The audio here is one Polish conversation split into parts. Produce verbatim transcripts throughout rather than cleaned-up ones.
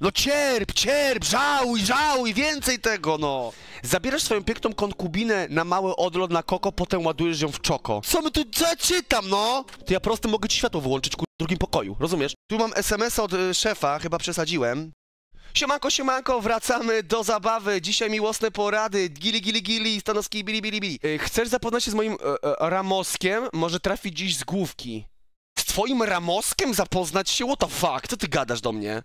No cierp, cierp, żałuj, żałuj, więcej tego, no! Zabierasz swoją piękną konkubinę na mały odlot na koko, potem ładujesz ją w czoko. Co my tu, co ja czytam, no? To ja prosto mogę ci światło wyłączyć, kur... w drugim pokoju, rozumiesz? Tu mam es em es a od y, szefa, chyba przesadziłem. Siemanko, siemanko, wracamy do zabawy. Dzisiaj miłosne porady. Gili, gili, gili, Stanowski, bili, bili, bili. Yy, chcesz zapoznać się z moim yy, Ramoskiem? Może trafi dziś z główki. Z twoim Ramoskiem zapoznać się? What the fuck? Co ty gadasz do mnie?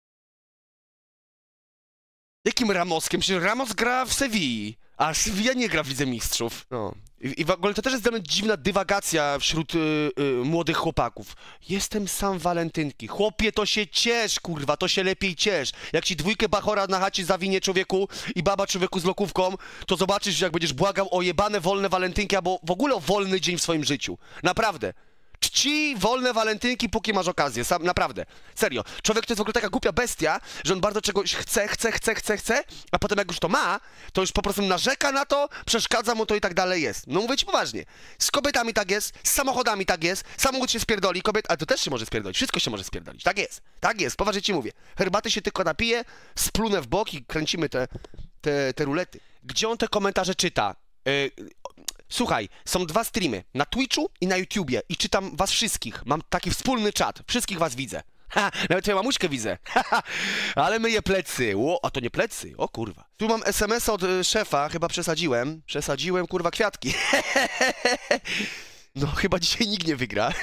Jakim Ramoskiem? Przecież Ramos gra w Sewilli, a Sevilla nie gra w Lidze Mistrzów. No. I, I w ogóle to też jest dla mnie dziwna dywagacja wśród y, y, młodych chłopaków. Jestem sam walentynki. Chłopie, to się ciesz, kurwa, to się lepiej ciesz. Jak ci dwójkę bachora na chacie zawinie człowieku i baba człowieku z lokówką, to zobaczysz, jak będziesz błagał o jebane wolne walentynki, albo w ogóle o wolny dzień w swoim życiu. Naprawdę. Czci wolne walentynki, póki masz okazję, sam, naprawdę, serio. Człowiek to jest w ogóle taka głupia bestia, że on bardzo czegoś chce, chce, chce, chce, chce, a potem jak już to ma, to już po prostu narzeka na to, przeszkadza mu to i tak dalej jest. No mówię ci poważnie, z kobietami tak jest, z samochodami tak jest, samochód się spierdoli, kobiet, ale to też się może spierdolić, wszystko się może spierdolić, tak jest, tak jest, poważnie ci mówię. Herbaty się tylko napije, splunę w bok i kręcimy te, te, te rulety. Gdzie on te komentarze czyta? Yy, Słuchaj, są dwa streamy, na Twitchu i na YouTubie i czytam was wszystkich. Mam taki wspólny czat, wszystkich was widzę. Ha, nawet twoją mamuśkę widzę. Ale myję plecy. Ło, a to nie plecy, o kurwa. Tu mam es em es a od y, szefa, chyba przesadziłem. Przesadziłem, kurwa, kwiatki. No, chyba dzisiaj nikt nie wygra.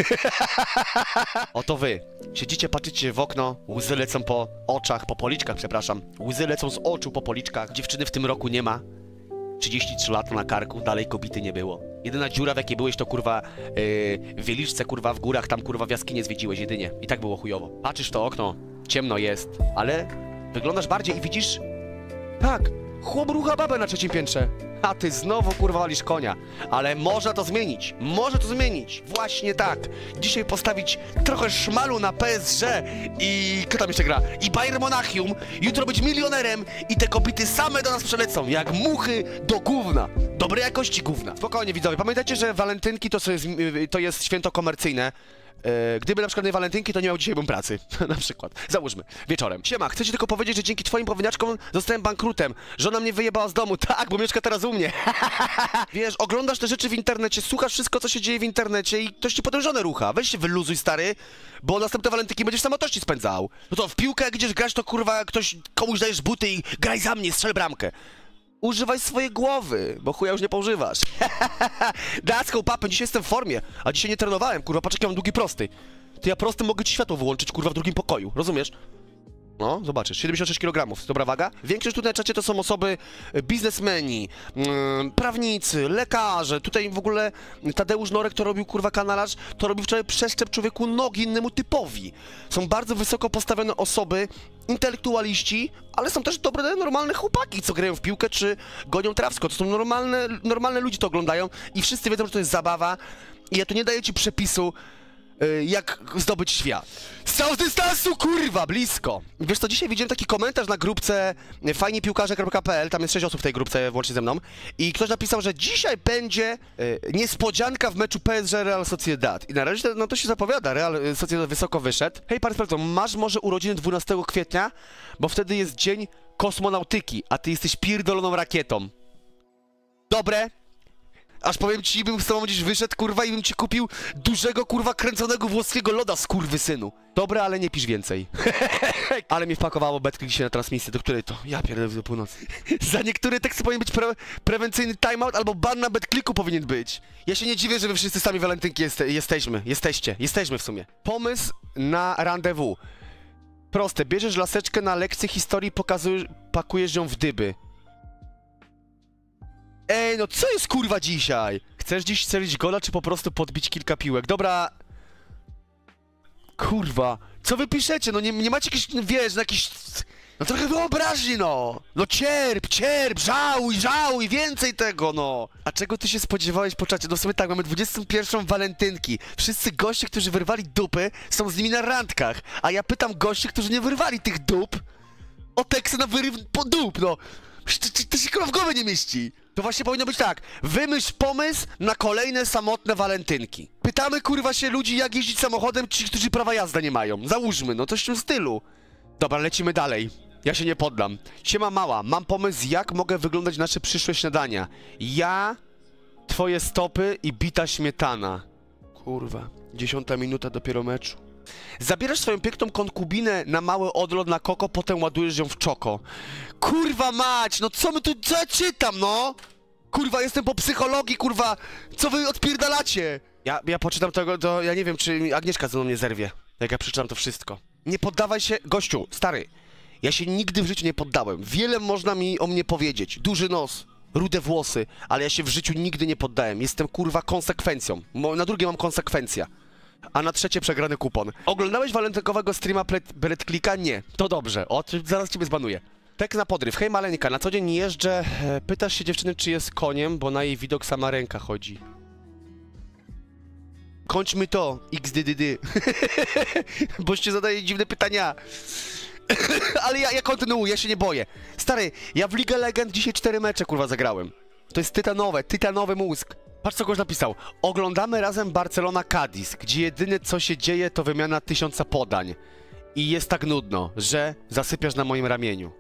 Oto wy. Siedzicie, patrzycie w okno, łzy lecą po oczach, po policzkach, przepraszam. Łzy lecą z oczu po policzkach. Dziewczyny w tym roku nie ma. trzydzieści trzy lata na karku, dalej kobiety nie było. Jedyna dziura, w jakiej byłeś, to kurwa yy, w Wieliczce, kurwa w górach, tam kurwa w jaskinię zwiedziłeś jedynie. I tak było chujowo. Patrzysz w to okno, ciemno jest, ale wyglądasz bardziej i widzisz... Tak, chłop rucha babę na trzecim piętrze. A ty znowu kurwa walisz konia. Ale można to zmienić, może to zmienić. Właśnie tak. Dzisiaj postawić trochę szmalu na P S G i... kto tam jeszcze gra? I Bayern Monachium. Jutro być milionerem i te kobiety same do nas przelecą, jak muchy do gówna. Dobrej jakości gówna. Spokojnie widzowie, pamiętajcie, że walentynki to, jest, to jest święto komercyjne. Gdyby na przykład nie walentynki, to nie miał dzisiaj bym pracy. Na przykład. Załóżmy. Wieczorem. Siema, chcę ci tylko powiedzieć, że dzięki twoim powiniaczkom zostałem bankrutem. Żona mnie wyjebała z domu. Tak, bo mieszka teraz u mnie. Wiesz, oglądasz te rzeczy w internecie, słuchasz wszystko, co się dzieje w internecie i ktoś ci potem żonę rucha. Weź się wyluzuj, stary, bo następne walentynki będziesz w samotności spędzał. No to w piłkę, jak idziesz grać, to kurwa ktoś, komuś dajesz buty i graj za mnie, strzel bramkę. Używaj swojej głowy, bo chuja już nie poużywasz. Daską papę, dzisiaj jestem w formie, a dzisiaj nie trenowałem, kurwa, patrz jak ja mam długi prosty. To ja prosty mogę ci światło wyłączyć, kurwa, w drugim pokoju, rozumiesz? No, zobaczysz, siedemdziesiąt sześć kilogramów, dobra waga? Większość tutaj na czacie to są osoby biznesmeni, yy, prawnicy, lekarze. Tutaj w ogóle Tadeusz Norek, to robił, kurwa, kanalarz, to robił wczoraj przeszczep człowieku nogi innemu typowi. Są bardzo wysoko postawione osoby, intelektualiści, ale są też dobre, normalne chłopaki, co grają w piłkę, czy gonią trawsko. To są normalne, normalne ludzie to oglądają i wszyscy wiedzą, że to jest zabawa i ja tu nie daję ci przepisu, jak zdobyć świat. Z całego dystansu, kurwa, blisko. Wiesz co, dzisiaj widziałem taki komentarz na grupce fajniepiłkarze kropka p l, tam jest sześć osób w tej grupce, włącznie ze mną, i ktoś napisał, że dzisiaj będzie y, niespodzianka w meczu P S G Real Sociedad. I na razie no to się zapowiada, Real Sociedad wysoko wyszedł. Hej, pan sprawdzą, masz może urodziny dwunastego kwietnia? Bo wtedy jest dzień kosmonautyki, a ty jesteś pierdoloną rakietą. Dobre? Aż powiem ci, bym z tobą gdzieś wyszedł, kurwa, i bym ci kupił dużego, kurwa, kręconego włoskiego loda, skurwysynu. Dobra, ale nie pisz więcej. Ale mnie wpakowało Betclick dzisiaj na transmisję, do której to? Ja pierdolę do północy. Za niektóre teksty powinien być pre prewencyjny timeout, albo ban na Betclicku powinien być. Ja się nie dziwię, że wy wszyscy sami walentynki jeste jesteśmy. Jesteście. Jesteśmy w sumie. Pomysł na rendezvous. Proste. Bierzesz laseczkę na lekcję historii, pokazujesz, pakujesz ją w dyby. Ej, no co jest kurwa dzisiaj? Chcesz dziś strzelić gola, czy po prostu podbić kilka piłek? Dobra... Kurwa, co wy piszecie? No nie, nie macie jakiś, wiesz, no jakiś... No trochę wyobraźni, no! No cierp, cierp, żałuj, żałuj, więcej tego, no! A czego ty się spodziewałeś po czacie? No w sumie tak, mamy dwudziestą pierwszą walentynki. Wszyscy goście, którzy wyrwali dupy, są z nimi na randkach. A ja pytam gości, którzy nie wyrwali tych dup, o teksty na wyryw po dup, no! To się kurwa w głowie nie mieści. To właśnie powinno być tak. Wymyśl pomysł na kolejne samotne walentynki. Pytamy kurwa się ludzi, jak jeździć samochodem, ci, którzy prawa jazdy nie mają. Załóżmy, no coś w tym stylu. Dobra, lecimy dalej. Ja się nie poddam. Siema mała, mam pomysł, jak mogę wyglądać nasze przyszłe śniadania. Ja, twoje stopy i bita śmietana. Kurwa, dziesiąta minuta dopiero meczu. Zabierasz swoją piękną konkubinę na mały odlot na koko, potem ładujesz ją w czoko. Kurwa mać, no co my tu, co ja czytam, no? Kurwa, jestem po psychologii, kurwa, co wy odpierdalacie? Ja, ja poczytam tego, to ja nie wiem, czy Agnieszka ze mną nie zerwie, jak ja przeczytam to wszystko. Nie poddawaj się, gościu, stary, ja się nigdy w życiu nie poddałem. Wiele można mi o mnie powiedzieć, duży nos, rude włosy, ale ja się w życiu nigdy nie poddałem. Jestem, kurwa, konsekwencją. Na drugie mam konsekwencja. A na trzecie przegrany kupon. Oglądałeś walentynkowego streama Beletlika? Nie. To dobrze. O, zaraz ciebie zbanuję. Tek na podryw. Hej maleńka, na co dzień jeżdżę. E, pytasz się dziewczyny, czy jest koniem, bo na jej widok sama ręka chodzi. Kończmy to, X D D D. Boście zadaje dziwne pytania. Ale ja, ja kontynuuję, ja się nie boję. Stary, ja w League Legend dzisiaj cztery mecze, kurwa, zagrałem. To jest tytanowe, tytanowy mózg. Patrz, co ktoś napisał. Oglądamy razem Barcelona-Cadiz, gdzie jedyne, co się dzieje, to wymiana tysiąca podań. I jest tak nudno, że zasypiasz na moim ramieniu.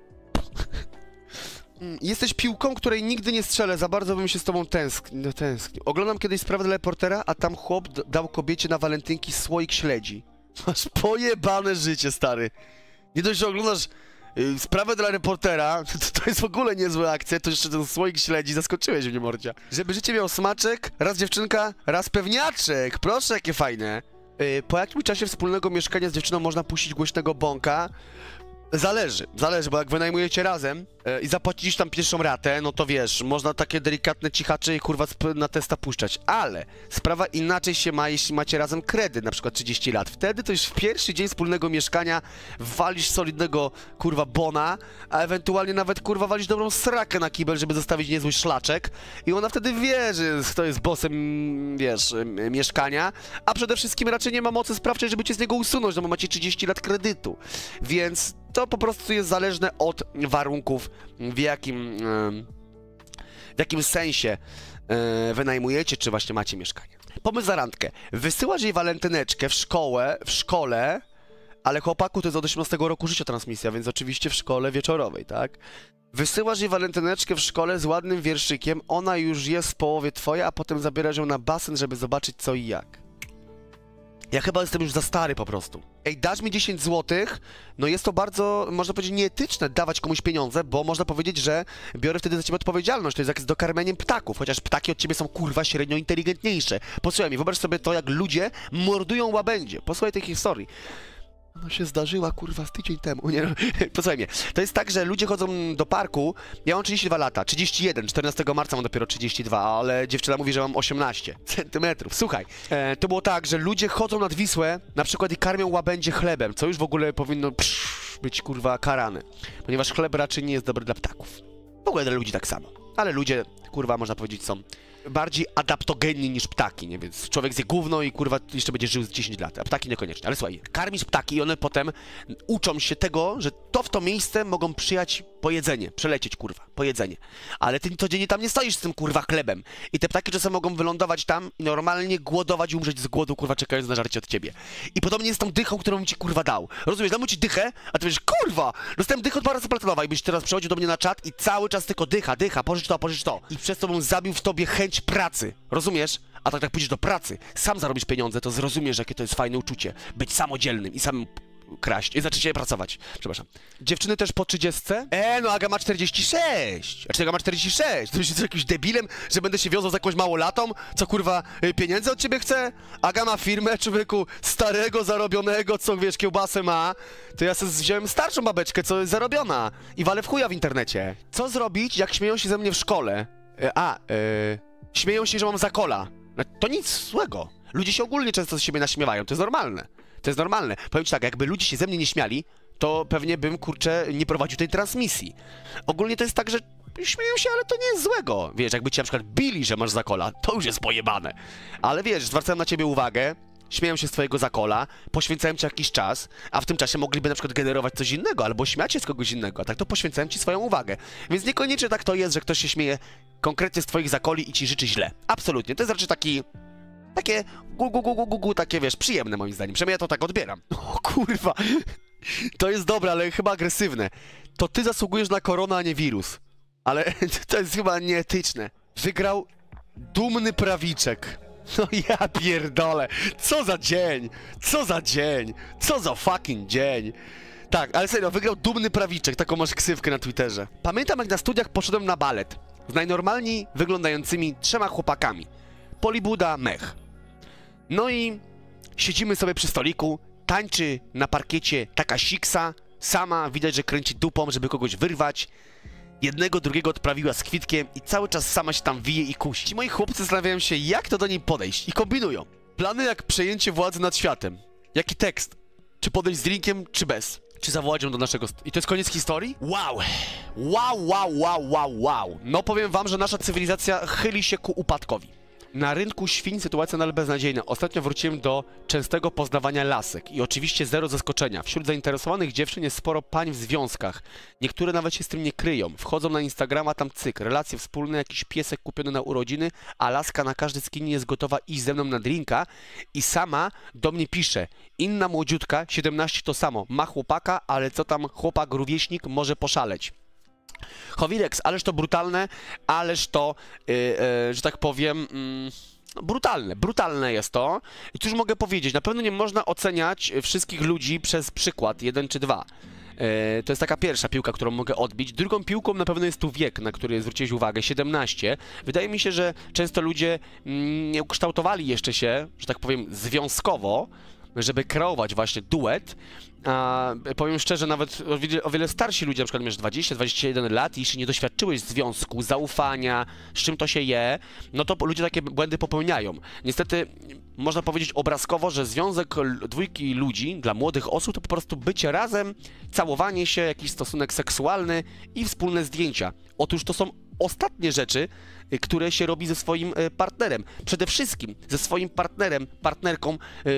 Jesteś piłką, której nigdy nie strzelę, za bardzo bym się z tobą tęsknił. tęsknił. Oglądam kiedyś sprawę dla reportera, a tam chłop dał kobiecie na walentynki słoik śledzi. Masz pojebane życie, stary. Nie dość, że oglądasz yy, sprawę dla reportera, to, to jest w ogóle niezła akcja, to jeszcze ten słoik śledzi, zaskoczyłeś mnie, mordzia. Żeby życie miało smaczek, raz dziewczynka, raz pewniaczek, proszę, jakie fajne. Yy, po jakim czasie wspólnego mieszkania z dziewczyną można puścić głośnego bąka? Zależy, zależy, bo jak wynajmujecie razem yy, i zapłacisz tam pierwszą ratę, no to wiesz, można takie delikatne cichacze i kurwa na testa puszczać, ale sprawa inaczej się ma, jeśli macie razem kredyt, na przykład trzydzieści lat. Wtedy to już w pierwszy dzień wspólnego mieszkania walisz solidnego kurwa bona, a ewentualnie nawet kurwa walisz dobrą srakę na kibel, żeby zostawić niezły szlaczek i ona wtedy wie, że kto jest bossem, wiesz, mieszkania, a przede wszystkim raczej nie ma mocy sprawczej, żeby cię z niego usunąć, no bo macie trzydzieści lat kredytu, więc to po prostu jest zależne od warunków, w jakim, w jakim sensie wynajmujecie, czy właśnie macie mieszkanie. Pomysł za randkę. Wysyłasz jej walentyneczkę w szkołę, w szkole, ale chłopaku to jest od osiemnastego roku życia transmisja, więc oczywiście w szkole wieczorowej, tak? Wysyłasz jej walentyneczkę w szkole z ładnym wierszykiem, ona już jest w połowie twoja, a potem zabierasz ją na basen, żeby zobaczyć co i jak. Ja chyba jestem już za stary po prostu. Ej, dasz mi dziesięć złotych? No jest to bardzo, można powiedzieć, nieetyczne dawać komuś pieniądze, bo można powiedzieć, że biorę wtedy za ciebie odpowiedzialność. To jest jak z dokarmianiem ptaków, chociaż ptaki od ciebie są kurwa średnio inteligentniejsze. Posłuchaj mi, wyobraź sobie to, jak ludzie mordują łabędzie. Posłuchaj tej historii. Ona się zdarzyła, kurwa, z tydzień temu, nie? Posłuchaj mnie, to jest tak, że ludzie chodzą do parku, ja mam trzydzieści dwa lata, trzydzieści jeden, czternastego marca mam dopiero trzydzieści dwa, ale dziewczyna mówi, że mam osiemnaście centymetrów. Słuchaj, e, to było tak, że ludzie chodzą nad Wisłę, na przykład i karmią łabędzie chlebem, co już w ogóle powinno psz, być, kurwa, karane, ponieważ chleb raczej nie jest dobry dla ptaków. W ogóle dla ludzi tak samo, ale ludzie, kurwa, można powiedzieć, są bardziej adaptogenni niż ptaki, nie? Więc człowiek zje gówno i kurwa jeszcze będzie żył z dziesięć lat, a ptaki niekoniecznie. Ale słuchaj, karmisz ptaki i one potem uczą się tego, że to w to miejsce mogą przyjechać po jedzenie, przelecieć, kurwa, po jedzenie. Ale ty codziennie tam nie stoisz z tym, kurwa, chlebem. I te ptaki czasem mogą wylądować tam i normalnie głodować i umrzeć z głodu, kurwa, czekając na żarcie od ciebie. I podobnie jest z tą dychą, którą ci, kurwa, dał. Rozumiesz, dam ci dychę, a ty wiesz, kurwa, dostałem dychę od paracetamolowa i byś teraz przechodził do mnie na czat i cały czas tylko dycha, dycha, pożycz to, pożycz to. I przez to bym zabił w tobie chęć pracy, rozumiesz? A tak jak pójdziesz do pracy, sam zarobisz pieniądze, to zrozumiesz, jakie to jest fajne uczucie. Być samodzielnym i samym kraść. I zaczniecie pracować. Przepraszam. Dziewczyny też po trzydziestce? E, no Aga ma czterdzieści sześć. A czy Aga ma czterdzieści sześć? To jest jakimś debilem, że będę się wiązał z jakąś małolatą? Co kurwa, pieniędzy od ciebie chce? Aga ma firmę, człowieku, starego, zarobionego, co wiesz, kiełbasę ma. To ja sobie wziąłem starszą babeczkę, co jest zarobiona. I walę w chuja w internecie. Co zrobić, jak śmieją się ze mnie w szkole? E, a, e, śmieją się, że mam zakola. To nic złego. Ludzie się ogólnie często z siebie naśmiewają, to jest normalne. To jest normalne. Powiem ci tak, jakby ludzie się ze mnie nie śmiali, to pewnie bym, kurczę, nie prowadził tej transmisji. Ogólnie to jest tak, że śmieją się, ale to nie jest złego. Wiesz, jakby ci na przykład bili, że masz zakola, to już jest pojebane. Ale wiesz, zwracają na ciebie uwagę, śmieją się z twojego zakola, poświęcają ci jakiś czas, a w tym czasie mogliby na przykład generować coś innego, albo śmiać się z kogoś innego, a tak to poświęcają ci swoją uwagę. Więc niekoniecznie tak to jest, że ktoś się śmieje konkretnie z twoich zakoli i ci życzy źle. Absolutnie. To jest raczej taki... Takie gu, gu, gu, gu, gu, gu, takie, wiesz, przyjemne moim zdaniem. Przynajmniej ja to tak odbieram. O kurwa. To jest dobre, ale chyba agresywne. To ty zasługujesz na koronę, a nie wirus. Ale to jest chyba nieetyczne. Wygrał dumny prawiczek. No ja pierdolę. Co za dzień. Co za dzień. Co za fucking dzień. Tak, ale serio, wygrał dumny prawiczek. Taką masz ksywkę na Twitterze. Pamiętam, jak na studiach poszedłem na balet. Z najnormalniej wyglądającymi trzema chłopakami. Polibuda, mech. No i siedzimy sobie przy stoliku. Tańczy na parkiecie taka siksa. Sama, widać, że kręci dupą, żeby kogoś wyrwać. Jednego, drugiego odprawiła z kwitkiem i cały czas sama się tam wije i kusi. Ci moi chłopcy zastanawiają się, jak to do niej podejść i kombinują. Plany jak przejęcie władzy nad światem. Jaki tekst? Czy podejść z drinkiem, czy bez? Czy zawołać ją do naszego... I to jest koniec historii? Wow! Wow, wow, wow, wow, wow! No powiem wam, że nasza cywilizacja chyli się ku upadkowi. Na rynku świń sytuacja nadal beznadziejna. Ostatnio wróciłem do częstego poznawania lasek i oczywiście zero zaskoczenia. Wśród zainteresowanych dziewczyn jest sporo pań w związkach. Niektóre nawet się z tym nie kryją. Wchodzą na Instagrama, tam cyk, relacje wspólne, jakiś piesek kupiony na urodziny, a laska na każdy skin jest gotowa iść ze mną na drinka i sama do mnie pisze. Inna młodziutka, siedemnaście to samo, ma chłopaka, ale co tam chłopak rówieśnik może poszaleć. Chowirex, ależ to brutalne, ależ to, yy, yy, że tak powiem, yy, brutalne, brutalne jest to. I cóż mogę powiedzieć, na pewno nie można oceniać wszystkich ludzi przez przykład, jeden czy dwa. Yy, to jest taka pierwsza piłka, którą mogę odbić. Drugą piłką na pewno jest tu wiek, na który zwróciłeś uwagę, siedemnaście. Wydaje mi się, że często ludzie yy, nie ukształtowali jeszcze się, że tak powiem, związkowo, żeby kreować właśnie duet. A powiem szczerze, nawet o wiele, o wiele starsi ludzie, na przykład masz dwadzieścia dwadzieścia jeden lat i jeśli nie doświadczyłeś związku, zaufania, z czym to się je, no to ludzie takie błędy popełniają. Niestety można powiedzieć obrazkowo, że związek dwójki ludzi dla młodych osób to po prostu bycie razem, całowanie się, jakiś stosunek seksualny i wspólne zdjęcia. Otóż to są ostatnie rzeczy, które się robi ze swoim partnerem. Przede wszystkim ze swoim partnerem, partnerką,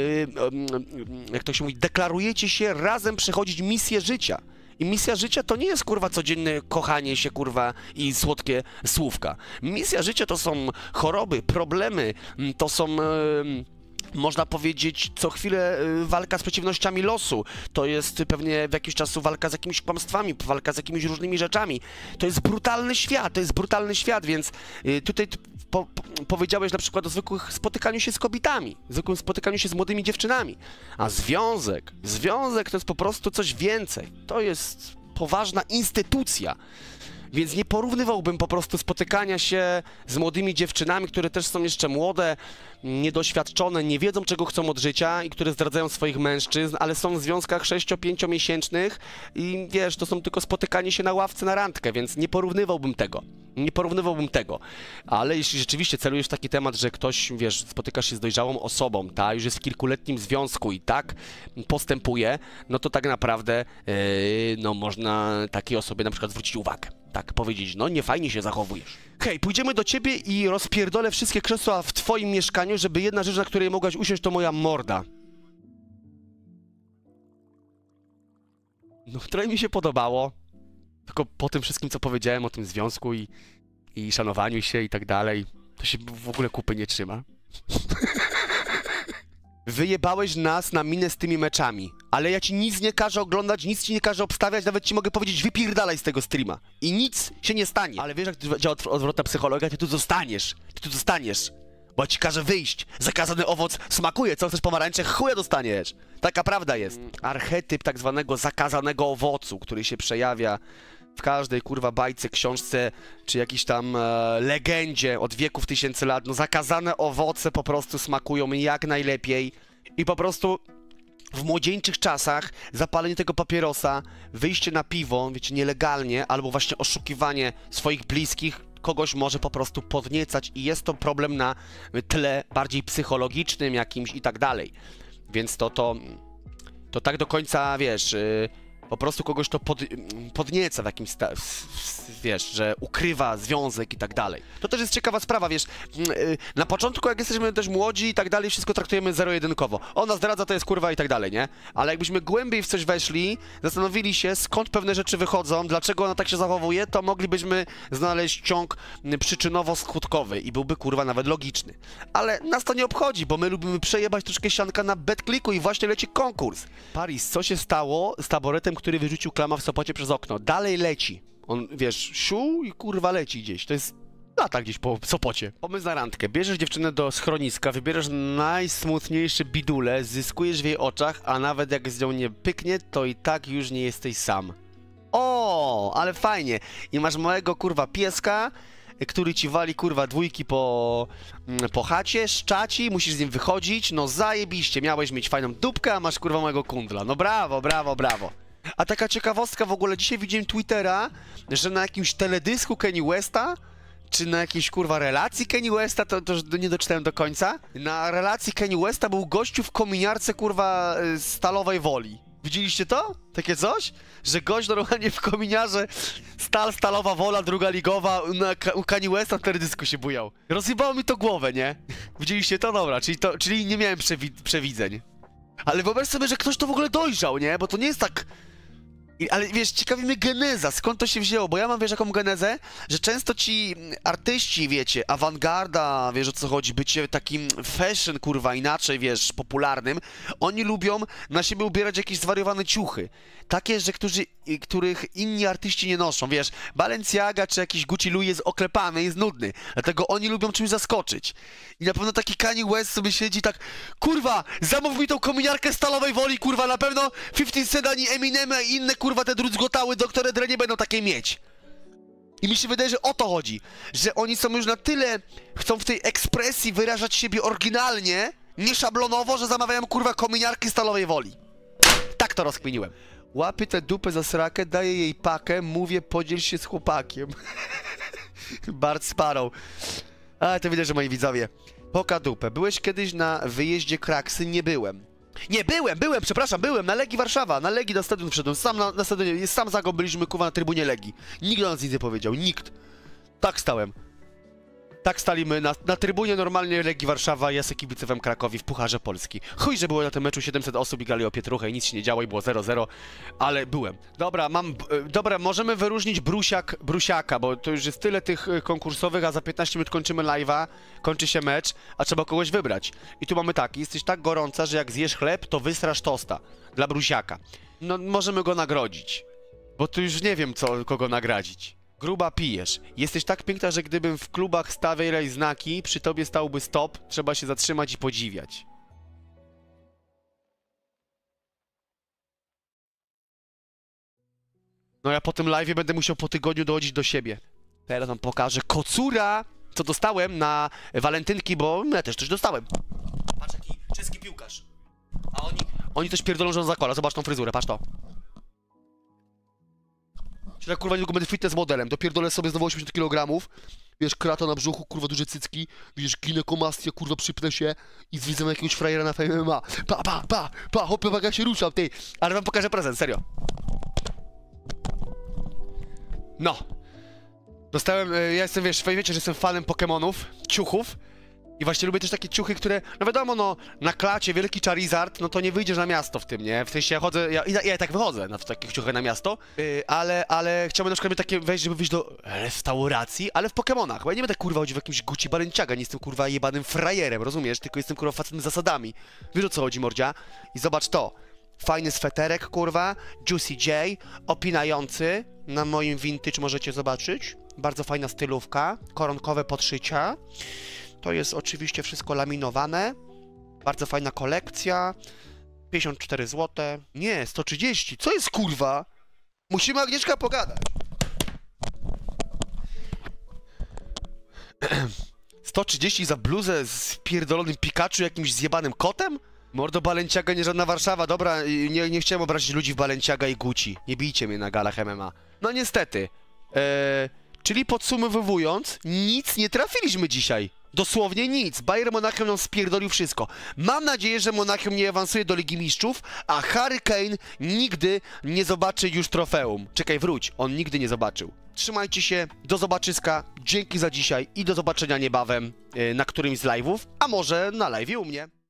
jak to się mówi, deklarujecie się razem przechodzić misję życia. I misja życia to nie jest, kurwa, codzienne kochanie się, kurwa, i słodkie słówka. Misja życia to są choroby, problemy, to są... Można powiedzieć, co chwilę walka z przeciwnościami losu. To jest pewnie w jakiś czasu walka z jakimiś kłamstwami, walka z jakimiś różnymi rzeczami. To jest brutalny świat, to jest brutalny świat, więc tutaj po, po, powiedziałeś na przykład o zwykłych spotykaniu się z kobietami, zwykłym spotykaniu się z młodymi dziewczynami. A związek, związek to jest po prostu coś więcej. To jest poważna instytucja. Więc nie porównywałbym po prostu spotykania się z młodymi dziewczynami, które też są jeszcze młode, niedoświadczone, nie wiedzą, czego chcą od życia i które zdradzają swoich mężczyzn, ale są w związkach sześcio-pięciomiesięcznych i wiesz, to są tylko spotykanie się na ławce na randkę, więc nie porównywałbym tego. Nie porównywałbym tego. Ale jeśli rzeczywiście celujesz w taki temat, że ktoś, wiesz, spotykasz się z dojrzałą osobą, ta już jest w kilkuletnim związku i tak postępuje, no to tak naprawdę yy, no można takiej osobie na przykład zwrócić uwagę. Tak, powiedzieć, no nie fajnie się zachowujesz. Hej, pójdziemy do ciebie i rozpierdolę wszystkie krzesła w twoim mieszkaniu, żeby jedna rzecz, na której mogłaś usiąść, to moja morda. No, trochę mi się podobało. Tylko po tym wszystkim, co powiedziałem o tym związku i, i szanowaniu się i tak dalej, to się w ogóle kupy nie trzyma. Wyjebałeś nas na minę z tymi meczami, ale ja ci nic nie każę oglądać, nic ci nie każę obstawiać, nawet ci mogę powiedzieć, wypierdalaj z tego streama. I nic się nie stanie. Ale wiesz, jak działa odwrotna psychologia? Ty tu zostaniesz, ty tu zostaniesz. Bo ci każę wyjść. Zakazany owoc smakuje, co chcesz pomarańcze? Chuja dostaniesz. Taka prawda jest. Archetyp tak zwanego zakazanego owocu, który się przejawia w każdej, kurwa, bajce, książce, czy jakiejś tam e, legendzie od wieków tysięcy lat. No zakazane owoce po prostu smakują jak najlepiej. I po prostu w młodzieńczych czasach zapalenie tego papierosa, wyjście na piwo, wiecie, nielegalnie, albo właśnie oszukiwanie swoich bliskich, kogoś może po prostu podniecać i jest to problem na tle bardziej psychologicznym jakimś i tak dalej. Więc to, to, to tak do końca, wiesz, yy, po prostu kogoś to pod, podnieca w jakimś, sta, wiesz, że ukrywa związek i tak dalej. To też jest ciekawa sprawa, wiesz, na początku jak jesteśmy też młodzi i tak dalej, wszystko traktujemy zero-jedynkowo. Ona zdradza, to jest kurwa i tak dalej, nie? Ale jakbyśmy głębiej w coś weszli, zastanowili się, skąd pewne rzeczy wychodzą, dlaczego ona tak się zachowuje, to moglibyśmy znaleźć ciąg przyczynowo-skutkowy i byłby kurwa nawet logiczny. Ale nas to nie obchodzi, bo my lubimy przejebać troszkę sianka na BetClicku i właśnie leci konkurs. Paris, co się stało z taboretem, który wyrzucił Klama w Sopocie przez okno? Dalej leci. On, wiesz, siu i kurwa leci gdzieś. To jest lata gdzieś po Sopocie. Pomysł na randkę. Bierzesz dziewczynę do schroniska, wybierasz najsmutniejsze bidule, zyskujesz w jej oczach, a nawet jak z nią nie pyknie, to i tak już nie jesteś sam. O, ale fajnie. I masz małego kurwa pieska, który ci wali kurwa dwójki po, po chacie, szczaci, musisz z nim wychodzić, no zajebiście, miałeś mieć fajną dupkę, a masz kurwa małego kundla. No brawo, brawo, brawo. A taka ciekawostka w ogóle, dzisiaj widziałem Twittera, że na jakimś teledysku Kanye Westa, czy na jakiejś kurwa relacji Kanye Westa, to, to nie doczytałem do końca, na relacji Kanye Westa był gościu w kominiarce kurwa Stalowej Woli. Widzieliście to? Takie coś? Że gość normalnie w kominiarze, stal, stalowa wola, druga ligowa, na, u Kanye Westa w teledysku się bujał. Rozjebało mi to głowę, nie? Widzieliście to? Dobra, czyli, to, czyli nie miałem przewi przewidzeń. Ale wyobraź sobie, że ktoś to w ogóle dojrzał, nie? Bo to nie jest tak... I, ale wiesz, ciekawi mnie geneza, skąd to się wzięło, bo ja mam, wiesz, jaką genezę? Że często ci artyści, wiecie, awangarda, wiesz o co chodzi, bycie takim fashion, kurwa, inaczej, wiesz, popularnym, oni lubią na siebie ubierać jakieś zwariowane ciuchy. Takie, że którzy, których inni artyści nie noszą, wiesz, Balenciaga czy jakiś Gucci Louis jest oklepany, jest nudny, dlatego oni lubią czymś zaskoczyć. I na pewno taki Kanye West sobie siedzi tak, kurwa, zamów mi tą kominiarkę Stalowej Woli, kurwa, na pewno fifty Cent ani Eminem i inne, kurwa, te druzgotały, doktore Dre nie będą takie mieć. I mi się wydaje, że o to chodzi, że oni są już na tyle, chcą w tej ekspresji wyrażać siebie oryginalnie, nie szablonowo, że zamawiają, kurwa, kominiarki Stalowej Woli. Tak to rozkminiłem. Łapię tę dupę za srakę, daję jej pakę, mówię, podziel się z chłopakiem. Bart Sparrow. A, to widać, że moi widzowie. Poka dupę. Byłeś kiedyś na wyjeździe Kraksy? Nie byłem. Nie, byłem, byłem, przepraszam, byłem na Legii Warszawa, na Legii na stadion wszedłem, sam na, na stadionie, sam za go byliśmy, kurwa, na trybunie Legii. Nikt do nas nic nie powiedział, nikt. Tak stałem. Tak staliśmy na, na trybunie normalnie Legii Warszawa, ja z kibicowem Krakowi w Pucharze Polski. Chuj, że było na tym meczu siedemset osób i grali o pietruchę i nic się nie działo i było zero zero, ale byłem. Dobra, mam, dobra, możemy wyróżnić Brusiak, Brusiaka, bo to już jest tyle tych konkursowych, a za piętnaście minut kończymy live'a, kończy się mecz, a trzeba kogoś wybrać. I tu mamy tak, jesteś tak gorąca, że jak zjesz chleb, to wystrasz tosta dla Brusiaka. No, możemy go nagrodzić, bo tu już nie wiem, co, kogo nagradzić. Gruba pijesz. Jesteś tak piękna, że gdybym w klubach stawiał znaki, przy tobie stałby stop, trzeba się zatrzymać i podziwiać. No ja po tym live'ie będę musiał po tygodniu dochodzić do siebie. Teraz wam pokażę kocura, co dostałem na walentynki, bo ja też coś dostałem. Patrz, jaki czeski piłkarz. A oni, oni też pierdolą, że on zakola. Zobacz tą fryzurę, patrz to. Czyli kurwa niedługo będę fitness modelem, dopierdolę sobie znowu osiemdziesiąt kilogramów, wiesz, krata na brzuchu, kurwa duże cycki, wiesz, ginekomastia, kurwa przypnę się i zwidzę jakiegoś frajera na Fame M M A. Pa, pa, pa, pa, hopy, waga się ruszam, ty. Ale wam pokażę prezent, serio. No. Dostałem, ja jestem, wiesz, wiecie, że jestem fanem Pokemonów, ciuchów. I właśnie lubię też takie ciuchy, które, no wiadomo, no, na klacie wielki Charizard, no to nie wyjdziesz na miasto w tym, nie? W sensie ja chodzę, ja, ja, ja tak wychodzę na, w takich ciuchach na miasto, yy, ale, ale chciałbym na przykład mieć takie wejść, żeby wyjść do restauracji, ale w Pokemonach, bo ja nie będę kurwa chodzić w jakimś Gucci Balenciaga, nie jestem kurwa jebanym frajerem, rozumiesz? Tylko jestem kurwa facetem z zasadami. Wiesz o co chodzi, mordzia? I zobacz to. Fajny sweterek, kurwa, Juicy J, opinający, na moim vintage możecie zobaczyć. Bardzo fajna stylówka, koronkowe podszycia. To jest oczywiście wszystko laminowane. Bardzo fajna kolekcja. pięćdziesiąt cztery złote. Nie, sto trzydzieści. Co jest kurwa? Musimy Agnieszka pogadać. sto trzydzieści za bluzę z pierdolonym Pikachu, jakimś zjebanym kotem? Mordo, Balenciaga, nie żadna Warszawa. Dobra, nie, nie chciałem obrazić ludzi w Balenciaga i Gucci. Nie bijcie mnie na galach M M A. No niestety. Eee, czyli podsumowując, nic nie trafiliśmy dzisiaj. Dosłownie nic. Bayern Monachium nam spierdolił wszystko. Mam nadzieję, że Monachium nie awansuje do Ligi Mistrzów, a Harry Kane nigdy nie zobaczy już trofeum. Czekaj, wróć. On nigdy nie zobaczył. Trzymajcie się, do zobaczyska, dzięki za dzisiaj i do zobaczenia niebawem yy, na którymś z live'ów, a może na live'ie u mnie.